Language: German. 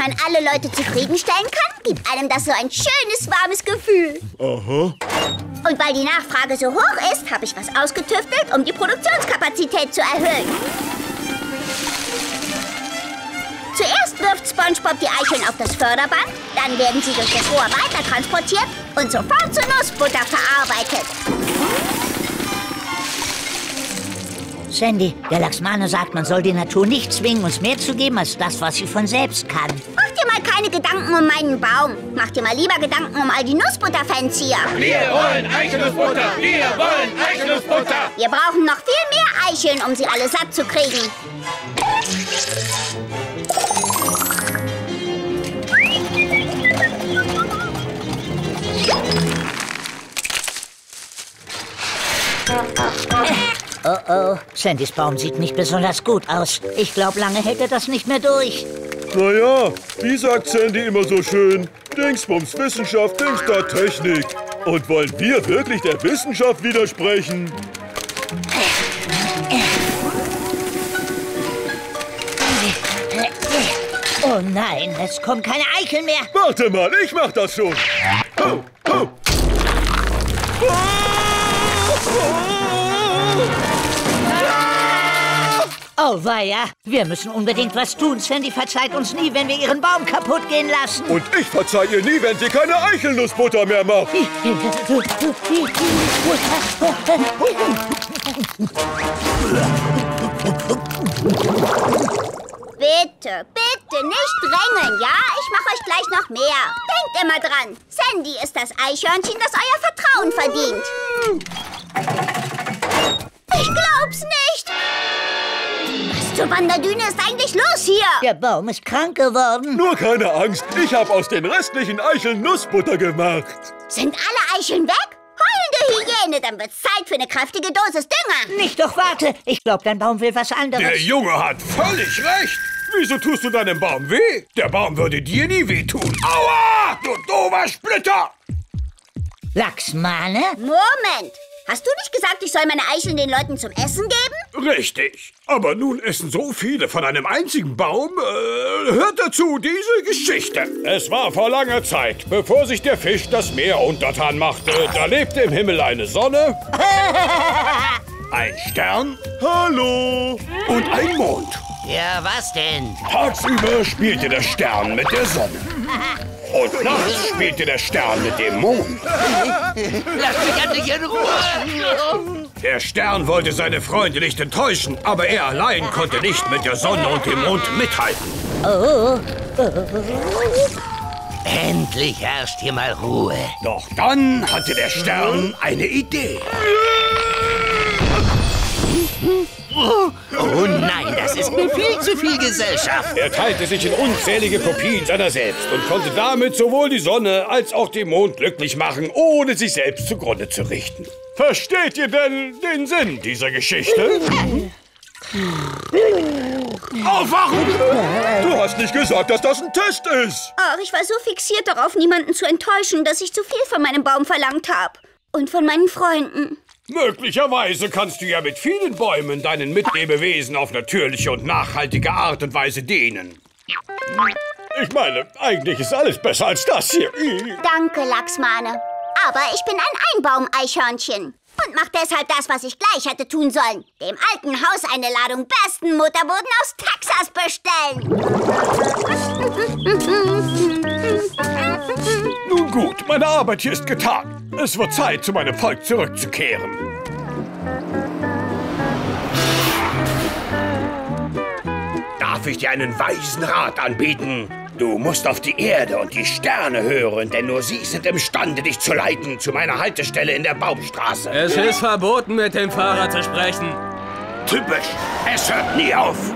man alle Leute zufriedenstellen kann, gibt einem das so ein schönes, warmes Gefühl. Aha. Und weil die Nachfrage so hoch ist, habe ich was ausgetüftelt, um die Produktionskapazität zu erhöhen. Zuerst wirft SpongeBob die Eicheln auf das Förderband, dann werden sie durch das Rohr weiter transportiert und sofort zu Nussbutter verarbeitet. Sandy, der Laxmane sagt, man soll die Natur nicht zwingen, uns mehr zu geben als das, was sie von selbst kann. Mach dir mal keine Gedanken um meinen Baum. Mach dir mal lieber Gedanken um all die Nussbutter-Fans hier. Wir wollen Eichelnussbutter! Wir wollen Eichelnussbutter! Wir brauchen noch viel mehr Eicheln, um sie alle satt zu kriegen. Oh oh, Sandys Baum sieht nicht besonders gut aus. Ich glaube, lange hält er das nicht mehr durch. Naja, wie sagt Sandy immer so schön? Dingsbums Wissenschaft, Dingsda Technik. Und wollen wir wirklich der Wissenschaft widersprechen? Oh nein, es kommen keine Eicheln mehr. Warte mal, ich mach das schon. Oh, oh. Oh weia, wir müssen unbedingt was tun. Sandy verzeiht uns nie, wenn wir ihren Baum kaputt gehen lassen. Und ich verzeih ihr nie, wenn sie keine Eichelnussbutter mehr macht. Bitte, bitte nicht drängeln, ja? Ich mache euch gleich noch mehr. Denkt immer dran, Sandy ist das Eichhörnchen, das euer Vertrauen verdient. Ich glaub's nicht. Was zur Wanderdüne ist eigentlich los hier? Der Baum ist krank geworden. Nur keine Angst, ich habe aus den restlichen Eicheln Nussbutter gemacht. Sind alle Eicheln weg? Heulende Hyäne, dann wird's Zeit für eine kräftige Dosis Dünger. Nicht doch, warte. Ich glaube, dein Baum will was anderes. Der Junge hat völlig recht. Wieso tust du deinem Baum weh? Der Baum würde dir nie wehtun. Aua, du doofer Splitter! Laxmane? Moment. Hast du nicht gesagt, ich soll meine Eicheln den Leuten zum Essen geben? Richtig. Aber nun essen so viele von einem einzigen Baum. Hört dazu diese Geschichte. Es war vor langer Zeit, bevor sich der Fisch das Meer untertan machte. Da lebte im Himmel eine Sonne, ein Stern Hallo. und ein Mond. Ja, was denn? Tagsüber spielte der Stern mit der Sonne. Und nachts spielte der Stern mit dem Mond. Lass mich endlich in Ruhe! Der Stern wollte seine Freunde nicht enttäuschen, aber er allein konnte nicht mit der Sonne und dem Mond mithalten. Endlich herrscht hier mal Ruhe. Doch dann hatte der Stern eine Idee. Oh nein, das ist mir viel zu viel Gesellschaft. Er teilte sich in unzählige Kopien seiner selbst und konnte damit sowohl die Sonne als auch den Mond glücklich machen, ohne sich selbst zugrunde zu richten. Versteht ihr denn den Sinn dieser Geschichte? Aufwachen! Du hast nicht gesagt, dass das ein Test ist. Ach, ich war so fixiert darauf, niemanden zu enttäuschen, dass ich zu viel von meinem Baum verlangt habe. Und von meinen Freunden. Möglicherweise kannst du ja mit vielen Bäumen deinen Mitlebewesen auf natürliche und nachhaltige Art und Weise dienen. Ich meine, eigentlich ist alles besser als das hier. Danke, Laxmane. Aber ich bin ein Einbaum-Eichhörnchen. Und mach deshalb das, was ich gleich hätte tun sollen. Dem alten Haus eine Ladung besten Mutterboden aus Texas bestellen. Nun gut, meine Arbeit hier ist getan. Es wird Zeit, zu meinem Volk zurückzukehren. Darf ich dir einen weisen Rat anbieten? Du musst auf die Erde und die Sterne hören, denn nur sie sind imstande, dich zu leiten zu meiner Haltestelle in der Baumstraße. Es ist verboten, mit dem Fahrer zu sprechen. Typisch, es hört nie auf.